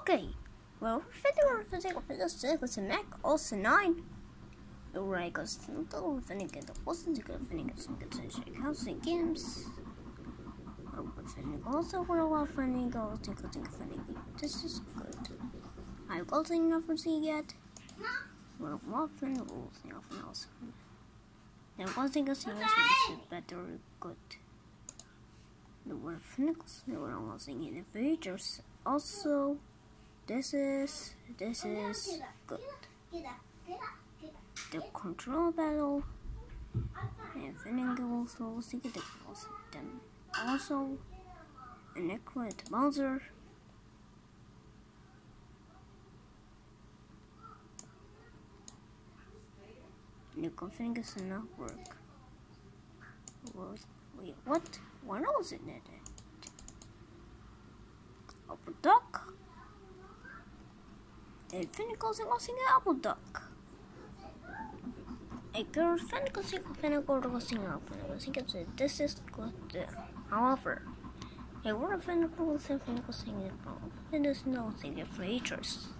Okay, well, we're physical physics with a Mac also 9. Alright, guys, we're finna get the Boston to go finna get some good house and games. We're finna also for a while finna go think this is good. I've got enough to see yet. Well, what finna go see nothing else. Now, one thing I see is better good. We're finna go see what I'm seeing in the features. Also, this is good. The control battle and finna also see the them. Also, an equipped Bowser. The configures not work. Wait, what? What else in it? Apple Duck? A Finnicles and also Apple Duck. A girl Finnicles and Finnicles sing up. I think this is good. However, a word of Finnicles and Finnicles singing it, and there's no thing for features.